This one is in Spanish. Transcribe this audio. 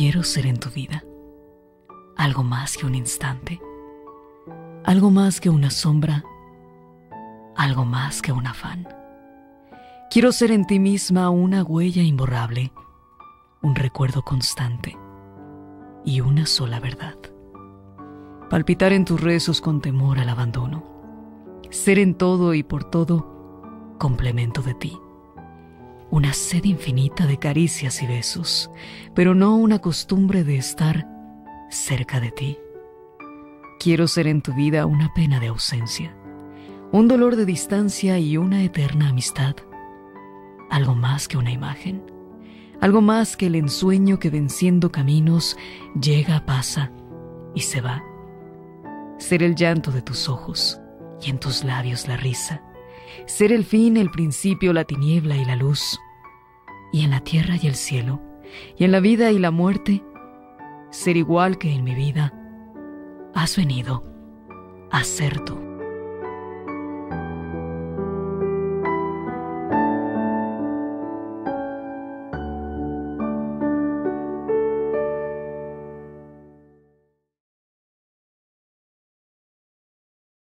Quiero ser en tu vida algo más que un instante, algo más que una sombra, algo más que un afán. Quiero ser en ti misma una huella imborrable, un recuerdo constante y una sola verdad. Palpitar en tus rezos con temor al abandono. Ser en todo y por todo complemento de ti. Una sed infinita de caricias y besos, pero no una costumbre de estar cerca de ti. Quiero ser en tu vida una pena de ausencia, un dolor de distancia y una eterna amistad. Algo más que una imagen, algo más que el ensueño que venciendo caminos llega, pasa y se va. Ser el llanto de tus ojos y en tus labios la risa. Ser el fin, el principio, la tiniebla y la luz. Y en la tierra y el cielo, y en la vida y la muerte, ser igual que en mi vida has venido a ser tú.